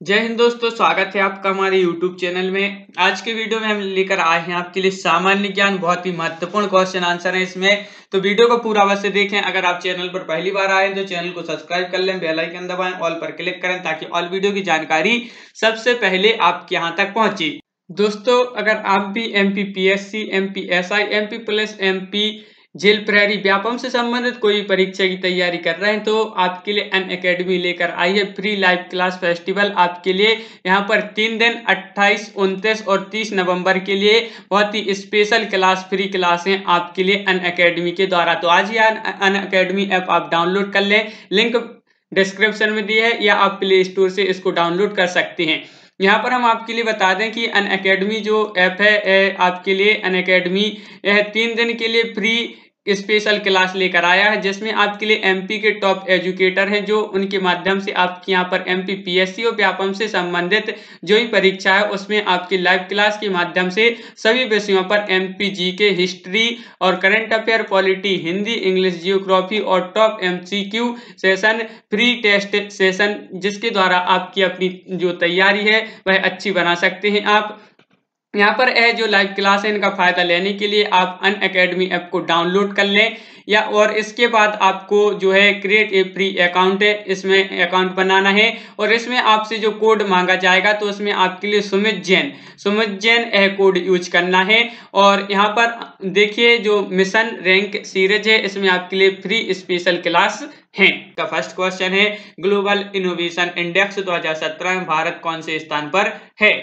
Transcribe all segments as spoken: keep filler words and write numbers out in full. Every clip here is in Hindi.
जय हिंद दोस्तों, स्वागत है आपका हमारे यूट्यूब चैनल में। आज के वीडियो में हम लेकर आए हैं आपके लिए सामान्य ज्ञान, बहुत ही महत्वपूर्ण क्वेश्चन आंसर है इसमें। तो वीडियो को पूरा अवश्य देखें। अगर आप चैनल पर पहली बार आए हैं तो चैनल को सब्सक्राइब कर लें, बेल आइकन दबाएं, ऑल पर क्लिक करें ताकि ऑल वीडियो की जानकारी सबसे पहले आपके यहाँ तक पहुंचे। दोस्तों, अगर आप भी M P P S C, M P S I, M P plus, M P jail प्रहरी व्यापम से संबंधित कोई परीक्षा की तैयारी कर रहे हैं तो आपके लिए अन अकेडमी लेकर आई है फ्री लाइव क्लास फेस्टिवल। आपके लिए यहाँ पर तीन दिन अट्ठाईस, उनतीस और तीस नवंबर के लिए बहुत ही स्पेशल क्लास, फ्री क्लास हैं आपके लिए अन अकेडमी के द्वारा। तो आज ही अन अकेडमी ऐप आप डाउनलोड कर लें, लिंक डिस्क्रिप्शन में दी है या आप प्ले स्टोर से इसको डाउनलोड कर सकते हैं। यहाँ पर हम आपके लिए बता दें कि अन अकेडमी जो ऐप है आपके लिए अन अकेडमी तीन दिन के लिए फ्री स्पेशल क्लास लेकर आया है, जिसमें आपके लिए एमपी के टॉप एजुकेटर हैं जो उनके माध्यम से आपके यहाँ पर एमपी पीएससी और व्यापम से संबंधित जो ही परीक्षा है उसमें आपकी लाइव क्लास के माध्यम से सभी विषयों पर एमपी जी के, हिस्ट्री और current affair, polity, Hindi, English, geography और top MCQ session, free test session, जिसके द्वारा आपकी अपनी जो तैयारी है वह अच्छी बना सकते हैं आप। यहाँ पर है जो लाइव क्लास है इनका फायदा लेने के लिए आप अन अकेडमी ऐप को डाउनलोड कर लें, या और इसके बाद आपको जो है क्रिएट ए फ्री अकाउंट है, इसमें अकाउंट बनाना है और इसमें आपसे जो कोड मांगा जाएगा तो उसमें आपके लिए सुमित जैन सुमित जैन यह कोड यूज करना है। और यहाँ पर देखिए जो मिशन रैंक सीरीज है इसमें आपके लिए फ्री स्पेशल क्लास है। का फर्स्ट क्वेश्चन है, ग्लोबल इनोवेशन इंडेक्स दो हज़ार सत्रह में भारत कौन से स्थान पर है?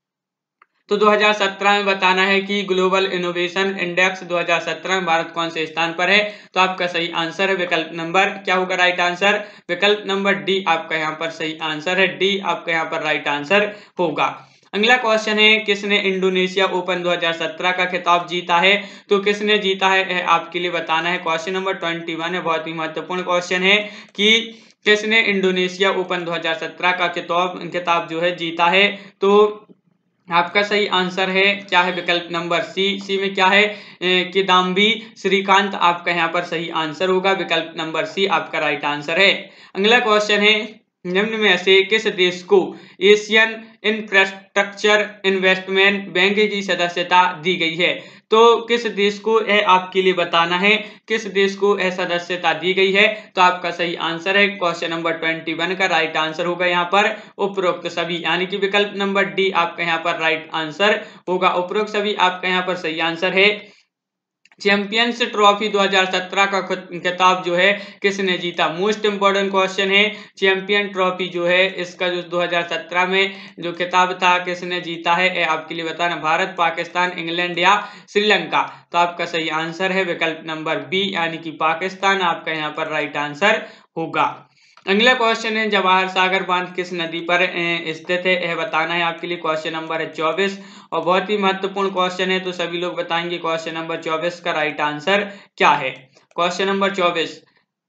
तो दो हज़ार सत्रह में बताना है कि ग्लोबल इनोवेशन इंडेक्स दो हज़ार सत्रह में भारत कौन से स्थान पर है। तो आपका सही आंसर है विकल्प नंबर, क्या होगा राइट आंसर? विकल्प नंबर डी आपका यहाँ पर सही आंसर है। डी आपका यहाँ पर राइट आंसर होगा। अगला क्वेश्चन है, किसने इंडोनेशिया ओपन दो हज़ार सत्रह का खिताब जीता है? तो किसने जीता है आपके लिए बताना है। क्वेश्चन नंबर इक्कीस है, बहुत ही महत्वपूर्ण क्वेश्चन है कि किसने इंडोनेशिया ओपन दो हज़ार सत्रह का खिताब खिताब जो है जीता है। तो आपका सही आंसर है क्या है? विकल्प नंबर सी। सी में क्या है? किदाम्बी श्रीकांत आपका यहाँ पर सही आंसर होगा। विकल्प नंबर सी आपका राइट आंसर है। अगला क्वेश्चन है, निम्न में से किस देश को एशियन इंफ्रास्ट्रक्चर इन्वेस्टमेंट बैंक की सदस्यता दी गई है? तो किस देश को यह आपके लिए बताना है, किस देश को यह सदस्यता दी गई है? तो आपका सही आंसर है क्वेश्चन नंबर इक्कीस का राइट आंसर होगा यहाँ पर उपरोक्त सभी, यानी कि विकल्प नंबर डी आपका यहाँ पर राइट आंसर होगा। उपरोक्त सभी आपका यहाँ पर सही आंसर है। चैंपियंस ट्रॉफी दो हज़ार सत्रह का खिताब जो है किसने जीता? मोस्ट इंपोर्टेंट क्वेश्चन है। चैंपियन ट्रॉफी जो है इसका जो दो हज़ार सत्रह में जो खिताब था किसने जीता है ये आपके लिए बताना। भारत, पाकिस्तान, इंग्लैंड या श्रीलंका? तो आपका सही आंसर है विकल्प नंबर बी, यानी कि पाकिस्तान आपका यहाँ पर राइट आंसर होगा। अगला क्वेश्चन है, जवाहर सागर बांध किस नदी पर स्थित है यह बताना है आपके लिए। क्वेश्चन नंबर है चौबीस और बहुत ही महत्वपूर्ण क्वेश्चन है, तो सभी लोग बताएंगे क्वेश्चन नंबर चौबीस का राइट आंसर क्या है। क्वेश्चन नंबर चौबीस,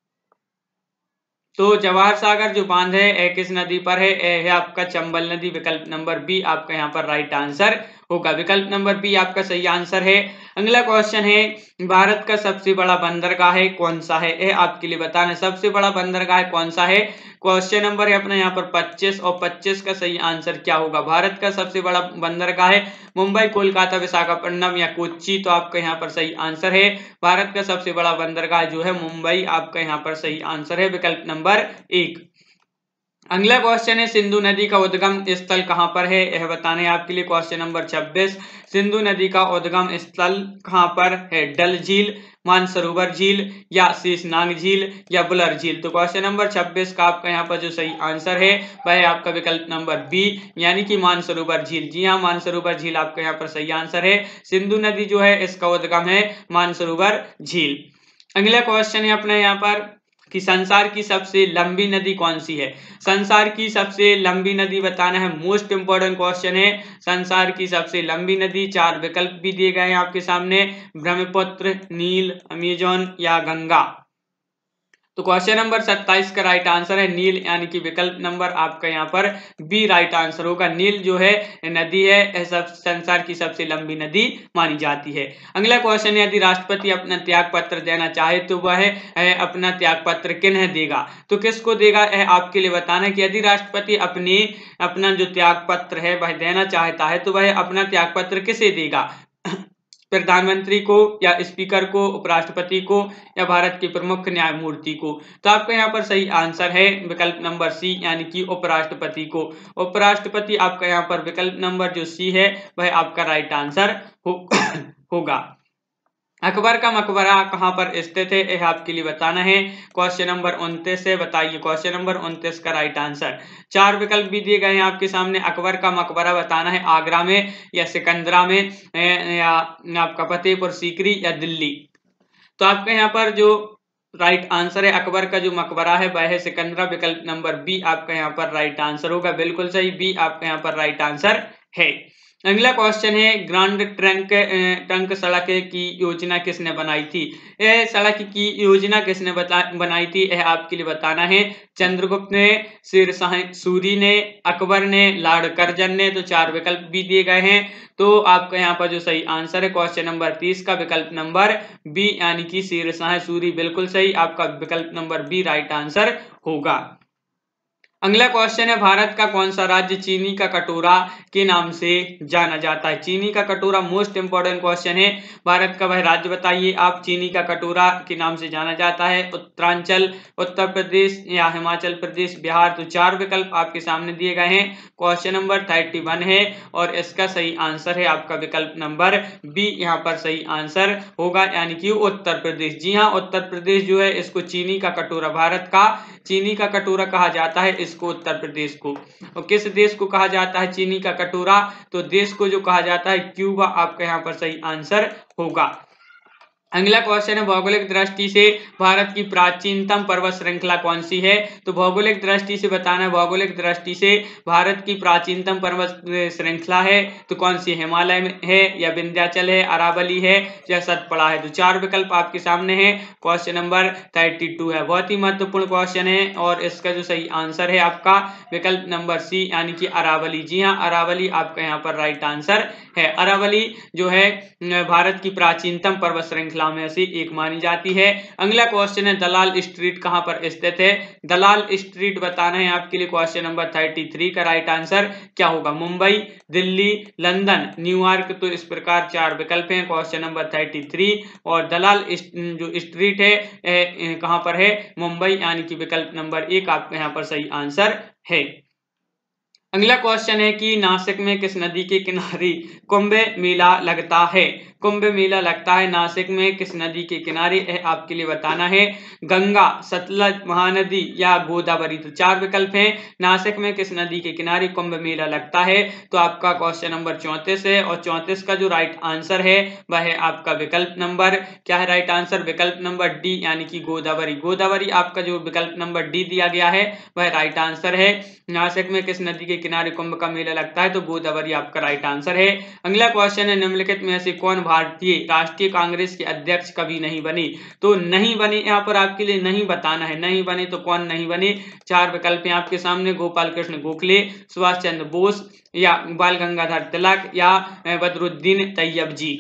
तो जवाहर सागर जो बांध है किस नदी पर है? है आपका चंबल नदी। विकल्प नंबर बी आपका यहाँ पर राइट आंसर होगा। विकल्प नंबर बी आपका सही आंसर है। अगला क्वेश्चन है, भारत का सबसे बड़ा बंदरगाह है कौन सा है? यह आपके लिए बताना, सबसे बड़ा बंदरगाह कौन सा है। क्वेश्चन नंबर है अपना यहाँ पर पच्चीस और पच्चीस का सही आंसर क्या होगा? भारत का सबसे बड़ा बंदरगाह है मुंबई, कोलकाता, विशाखापट्टनम या कोच्चि? तो आपका यहाँ पर सही आंसर है भारत का सबसे बड़ा बंदरगाह जो है मुंबई आपका यहाँ पर सही आंसर है। विकल्प नंबर एक। अगला क्वेश्चन है, सिंधु नदी का उद्गम स्थल कहां पर है यह बताना है आपके लिए। क्वेश्चन नंबर छब्बीस, सिंधु नदी का उद्गम स्थल कहां पर है? डल झील, मानसरोवर झील या शेषनाग झील या बुलर झील? तो क्वेश्चन नंबर छब्बीस का आपका यहाँ पर जो सही आंसर है वह है आपका विकल्प नंबर बी, यानी कि मानसरोवर झील। जी हाँ, मानसरोवर झील आपका यहाँ पर सही आंसर है। सिंधु नदी जो है इसका उद्गम है मानसरोवर झील। अगला क्वेश्चन है अपना यहाँ पर कि संसार की सबसे लंबी नदी कौन सी है? संसार की सबसे लंबी नदी बताना है, मोस्ट इंपोर्टेंट क्वेश्चन है। संसार की सबसे लंबी नदी, चार विकल्प भी दिए गए हैं आपके सामने, ब्रह्मपुत्र, नील, अमेजन या गंगा? तो क्वेश्चन नंबर सत्ताईस का राइट आंसर है नील, यानी कि विकल्प नंबर आपका यहाँ पर बी राइट आंसर होगा। नील जो है नदी है, सब संसार की सबसे लंबी नदी मानी जाती है। अगला क्वेश्चन है, यदि राष्ट्रपति अपना त्याग पत्र देना चाहे तो वह अपना त्याग पत्र किन्हें देगा? तो किसको देगा यह आपके लिए बताना है कि यदि राष्ट्रपति अपनी अपना जो त्याग पत्र है वह देना चाहता है तो वह अपना त्याग पत्र किसे देगा? प्रधानमंत्री को, या स्पीकर को, उपराष्ट्रपति को, या भारत के प्रमुख न्यायमूर्ति को? तो आपका यहाँ पर सही आंसर है विकल्प नंबर सी, यानी कि उपराष्ट्रपति को। उपराष्ट्रपति आपका यहाँ पर विकल्प नंबर जो सी है वह आपका राइट आंसर हो, होगा। अकबर का मकबरा कहां पर स्थित है यह आपके लिए बताना है। क्वेश्चन नंबर उनतीस है, बताइए क्वेश्चन नंबर उनतीस का राइट आंसर। चार विकल्प भी दिए गए हैं आपके सामने। अकबर का मकबरा बताना है आगरा में, या सिकंदरा में, या आपका फतेहपुर सीकरी, या दिल्ली। तो आपके यहाँ पर जो राइट आंसर है अकबर का जो मकबरा है वह है सिकंदरा, विकल्प नंबर बी आपका यहाँ पर राइट आंसर होगा। बिल्कुल सही, बी आपका यहाँ पर राइट आंसर है। अगला क्वेश्चन है, ग्रांड ट्रंक ट्रंक सड़क की योजना किसने बनाई थी? यह सड़क की योजना किसने बता बनाई थी यह आपके लिए बताना है। चंद्रगुप्त ने, शेरशाह सूरी ने, अकबर ने, लॉर्ड कर्जन ने। तो चार विकल्प भी दिए गए हैं। तो आपका यहाँ पर जो सही आंसर है क्वेश्चन नंबर तीस का विकल्प नंबर बी, यानी कि शेरशाह सूरी। बिल्कुल सही, आपका विकल्प नंबर बी राइट आंसर होगा। अगला क्वेश्चन है, भारत का कौन सा राज्य चीनी का कटोरा के नाम से जाना जाता है? चीनी का कटोरा मोस्ट इंपोर्टेंट क्वेश्चन है। भारत का वह राज्य बताइए आप चीनी का कटोरा के नाम से जाना जाता है। उत्तरांचल, उत्तर प्रदेश, या हिमाचल प्रदेश, बिहार। तो चार विकल्प आपके सामने दिए गए हैं। क्वेश्चन नंबर थर्टी वन है और इसका सही आंसर है आपका विकल्प नंबर बी, यहाँ पर सही आंसर होगा, यानी कि उत्तर प्रदेश। जी हाँ, उत्तर प्रदेश जो है इसको चीनी का कटोरा, भारत का चीनी का कटोरा कहा जाता है इसको, उत्तर प्रदेश को। और किस देश को कहा जाता है चीनी का कटोरा? तो देश को जो कहा जाता है क्यूबा, आपका यहाँ पर सही आंसर होगा। अगला क्वेश्चन है, भौगोलिक दृष्टि से भारत की प्राचीनतम पर्वत श्रृंखला कौन सी है? तो भौगोलिक दृष्टि से बताना है, भौगोलिक दृष्टि से भारत की प्राचीनतम पर्वत श्रृंखला है तो कौन सी? हिमालय में है, या विंध्याचल है, अरावली है, या सतपुड़ा है। तो चार विकल्प आपके सामने है। क्वेश्चन नंबर थर्टी टू है, बहुत ही महत्वपूर्ण क्वेश्चन है और इसका जो सही आंसर है आपका विकल्प नंबर सी, यानी कि अरावली। जी हाँ, अरावली आपका यहाँ पर राइट आंसर है। अरावली जो है भारत की प्राचीनतम पर्वत श्रृंखला में से एक मानी जाती है। अगला क्वेश्चन है, दलाल स्ट्रीट कहां पर स्थित है? दलाल स्ट्रीट बताना है आपके लिए। क्वेश्चन नंबर थर्टी थ्री का राइट आंसर क्या होगा? Mumbai, Delhi, London, New York. तो इस प्रकार चार विकल्प हैं क्वेश्चन नंबर थर्टी थ्री। और दलाल जो स्ट्रीट है कहां पर है? मुंबई, यानी कि विकल्प नंबर एक आपका यहाँ पर सही आंसर है। अगला क्वेश्चन है कि नासिक में किस नदी के किनारे कुंभ मेला लगता है? कुंभ मेला लगता है नासिक में किस नदी के किनारे है आपके लिए बताना है। गंगा, सतलज, महानदी, या गोदावरी। तो चार विकल्प हैं। नासिक में किस नदी के किनारे कुंभ मेला लगता है? तो आपका क्वेश्चन नंबर चौंतीस है और चौंतीस का जो राइट आंसर है वह है आपका विकल्प नंबर क्या है? राइट आंसर विकल्प नंबर डी, यानी कि गोदावरी। गोदावरी आपका जो विकल्प नंबर डी दिया गया है वह राइट आंसर है। नासिक में किस नदी के किनारे कुंभ का मेला लगता है? तो गोदावरी आपका राइट आंसर है। अगला क्वेश्चन है, निम्नलिखित में से कौन भारतीय राष्ट्रीय कांग्रेस के अध्यक्ष कभी नहीं बनी? तो नहीं बनी यहाँ पर आपके लिए नहीं बताना है, नहीं बने तो कौन नहीं बने। चार विकल्प हैं आपके सामने, गोपाल कृष्ण गोखले, सुभाष चंद्र बोस, या बाल गंगाधर तिलक, या बदरुद्दीन तैयब जी।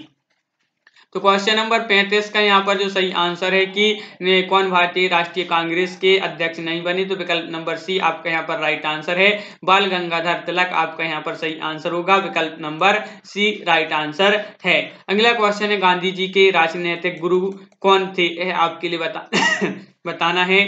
तो क्वेश्चन नंबर पैंतीस का यहाँ पर जो सही आंसर है कि कौन भारतीय राष्ट्रीय कांग्रेस के अध्यक्ष नहीं बने? तो विकल्प नंबर सी आपका यहाँ पर राइट आंसर है। बाल गंगाधर तिलक आपका यहाँ पर सही आंसर होगा, विकल्प नंबर सी राइट आंसर है। अगला क्वेश्चन है, गांधी जी के राजनीतिक गुरु कौन थे? यह आपके लिए बता बताना है।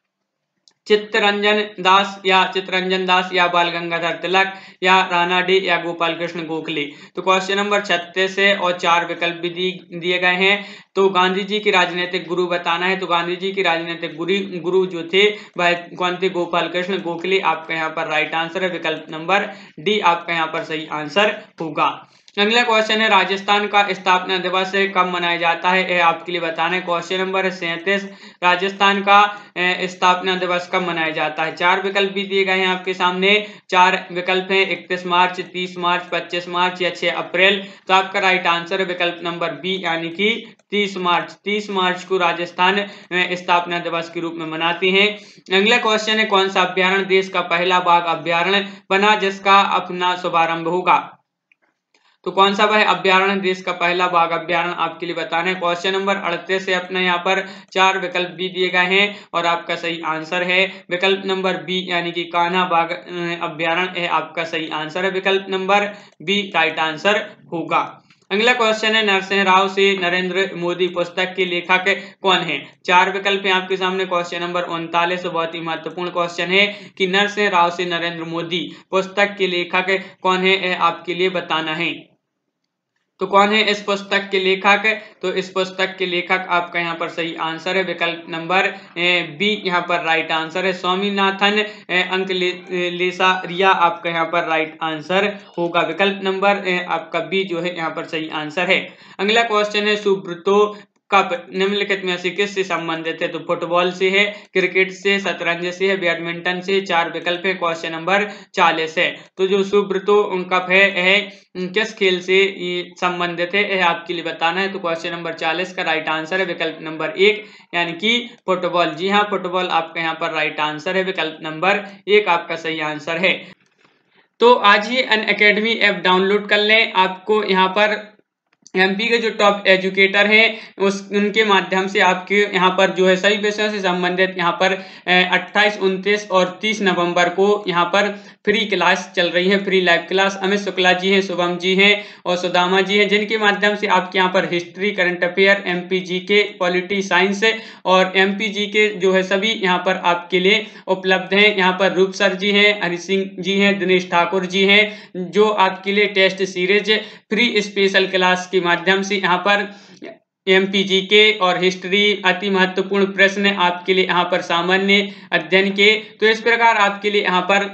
चित्तरंजन दास, या चित्तरंजन दास, या बाल गंगाधर तिलक, या राणा डे, या गोपाल कृष्ण गोखले। तो क्वेश्चन नंबर छत्तीस है और चार विकल्प भी दिए गए हैं। तो गांधी जी के राजनीतिक गुरु बताना है। तो गांधी जी के राजनीतिक गुरु गुरु जो थे वह कौन थे? गोपाल कृष्ण गोखले आपका यहाँ पर राइट आंसर है, विकल्प नंबर डी आपका यहाँ पर सही आंसर होगा। अगला क्वेश्चन है राजस्थान का स्थापना दिवस कब मनाया जाता है, यह आपके लिए बताना है। क्वेश्चन नंबर सैंतीस, राजस्थान का स्थापना दिवस कब मनाया जाता है। चार विकल्प भी दिए गए हैं आपके सामने, चार विकल्प हैं इकतीस मार्च, तीस मार्च, पच्चीस मार्च या छह अप्रैल। तो आपका राइट आंसर है विकल्प नंबर बी यानी कि तीस मार्च। तीस मार्च को राजस्थान स्थापना दिवस के रूप में मनाते हैं। अगला क्वेश्चन है कौन सा अभ्यारण्य देश का पहला बाघ अभ्यारण्य बना जिसका अपना शुभारंभ होगा। तो कौन सा वह अभ्यारण्य देश का पहला बाघ अभ्यारण्य आपके लिए बताना है। क्वेश्चन नंबर अड़तीस से अपने यहाँ पर चार विकल्प भी दिए गए हैं और आपका सही आंसर है विकल्प नंबर बी यानी कि कान्हा बाघ अभ्यारण्य है आपका सही आंसर है, विकल्प नंबर बी राइट आंसर होगा। अगला क्वेश्चन है नरसिंह राव से नरेंद्र मोदी पुस्तक के लेखक कौन है। चार विकल्प हैं आपके सामने। क्वेश्चन नंबर उनतालीस बहुत ही महत्वपूर्ण क्वेश्चन है कि नरसिंह राव से नरेंद्र मोदी पुस्तक के लेखक कौन है, यह आपके लिए बताना है। तो कौन है इस पुस्तक के लेखक, तो इस पुस्तक के लेखक आपका यहाँ पर सही आंसर है विकल्प नंबर बी यहाँ पर राइट आंसर है, स्वामीनाथन अंकलेचारिया आपका यहाँ पर राइट आंसर होगा, विकल्प नंबर आपका बी जो है यहाँ पर सही आंसर है। अगला क्वेश्चन है सुब्रतो कप निम्नलिखित में से किससे संबंधित है। तो फुटबॉल से है, क्रिकेट से, शतरंज से है, बैडमिंटन से। चार विकल्प है, क्वेश्चन नंबर चालीस है। तो जो सुब्रतो कप है, है किस खेल से संबंधित है, यह आपके लिए बताना है। तो क्वेश्चन नंबर चालीस का राइट आंसर है विकल्प नंबर एक यानी कि फुटबॉल। जी हाँ, फुटबॉल आपका यहाँ पर राइट आंसर है, विकल्प नंबर एक आपका सही आंसर है। तो आज ही अनअकैडमी ऐप डाउनलोड कर लें। आपको यहाँ पर एमपी के जो टॉप एजुकेटर हैं उस उनके माध्यम से आपके यहाँ पर जो है सही विषयों से संबंधित यहाँ पर अट्ठाईस, उनतीस और तीस नवंबर को यहाँ पर फ्री क्लास चल रही है, free live class. Amit Shukla ji हैं, शुभम जी हैं और सुदामा जी हैं, जिनके माध्यम से आपके यहाँ पर history, current affair, MP G K, polity science और एमपी जी के जो है सभी यहाँ पर आपके लिए उपलब्ध हैं। यहाँ पर रूप सर जी हैं, हरि सिंह जी हैं, दिनेश ठाकुर जी हैं, जो आपके लिए test series free special class के माध्यम से यहाँ पर एमपीजी के और हिस्ट्री अति महत्वपूर्ण प्रश्न आपके लिए यहाँ पर सामान्य अध्ययन के। तो इस प्रकार आपके लिए यहाँ पर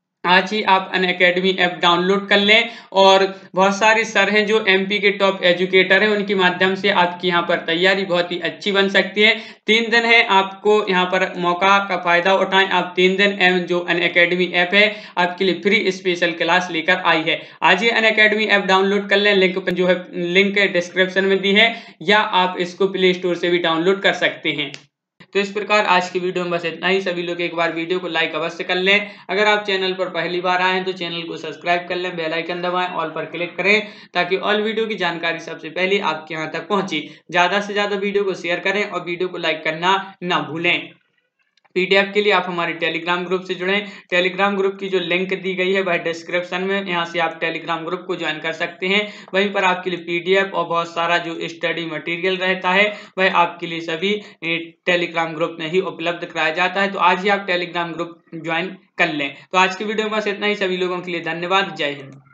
आज ही आप अनअकैडमी ऐप डाउनलोड कर लें और बहुत सारे सर हैं जो एमपी के टॉप एजुकेटर हैं, उनके माध्यम से आपकी यहाँ पर तैयारी बहुत ही अच्छी बन सकती है। तीन दिन है, आपको यहाँ पर मौका का फायदा उठाएं। आप तीन दिन एम जो अनअकैडमी ऐप है आपके लिए फ्री स्पेशल क्लास लेकर आई है। आज ही अनअकैडमी ऐप डाउनलोड कर लें, लिंक जो है लिंक डिस्क्रिप्शन में दी है या आप इसको प्ले स्टोर से भी डाउनलोड कर सकते हैं। तो इस प्रकार आज की वीडियो में बस इतना ही। सभी लोग एक बार वीडियो को लाइक अवश्य कर लें। अगर आप चैनल पर पहली बार आए हैं तो चैनल को सब्सक्राइब कर लें, बेल आइकन दबाएं, ऑल पर क्लिक करें ताकि ऑल वीडियो की जानकारी सबसे पहले आपके यहाँ तक पहुंचे। ज्यादा से ज्यादा वीडियो को शेयर करें और वीडियो को लाइक करना ना भूलें। पीडीएफ के लिए आप हमारे टेलीग्राम ग्रुप से जुड़ें। टेलीग्राम ग्रुप की जो लिंक दी गई है वह डिस्क्रिप्शन में, यहां से आप टेलीग्राम ग्रुप को ज्वाइन कर सकते हैं। वहीं पर आपके लिए पीडीएफ और बहुत सारा जो स्टडी मटेरियल रहता है वह आपके लिए सभी टेलीग्राम ग्रुप में ही उपलब्ध कराया जाता है। तो आज ही आप टेलीग्राम ग्रुप ज्वाइन कर लें। तो आज की वीडियो में बस इतना ही। सभी लोगों के लिए धन्यवाद। जय हिंद।